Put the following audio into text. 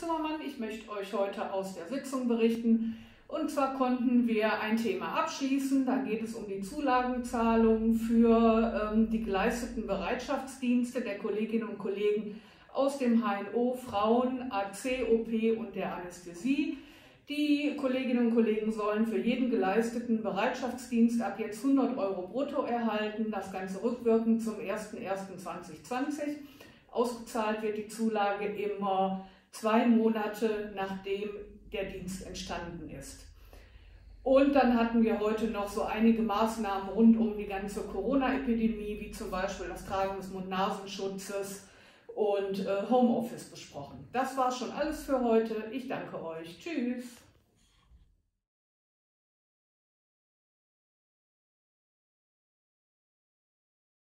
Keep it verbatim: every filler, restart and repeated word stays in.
Zimmermann. Ich möchte euch heute aus der Sitzung berichten. Und zwar konnten wir ein Thema abschließen. Da geht es um die Zulagenzahlung für ähm, die geleisteten Bereitschaftsdienste der Kolleginnen und Kollegen aus dem H N O, Frauen, A C, O P und der Anästhesie. Die Kolleginnen und Kollegen sollen für jeden geleisteten Bereitschaftsdienst ab jetzt hundert Euro brutto erhalten. Das Ganze rückwirkend zum ersten ersten zweitausendzwanzig. Ausgezahlt wird die Zulage immer zwei Monate, nachdem der Dienst entstanden ist. Und dann hatten wir heute noch so einige Maßnahmen rund um die ganze Corona-Epidemie, wie zum Beispiel das Tragen des Mund-Nasenschutzes und äh, Homeoffice besprochen. Das war schon alles für heute. Ich danke euch. Tschüss.